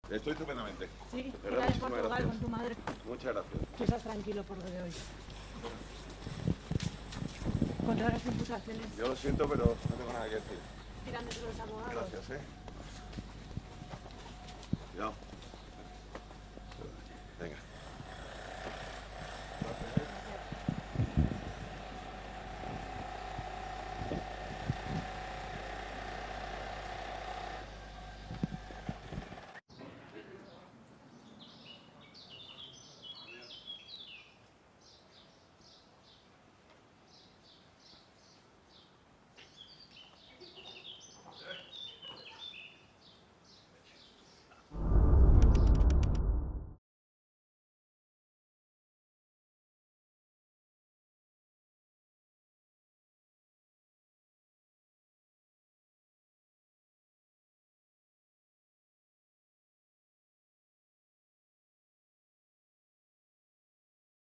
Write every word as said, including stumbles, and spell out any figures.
Estoy estupendamente. Sí, De irá verdad, en muchísimas Portugal gracias. con tu madre. Muchas gracias. Que estás tranquilo por lo de hoy. Contra las imputaciones. Yo lo siento, pero no tengo nada que decir. Tiran de los abogados. Gracias, ¿eh?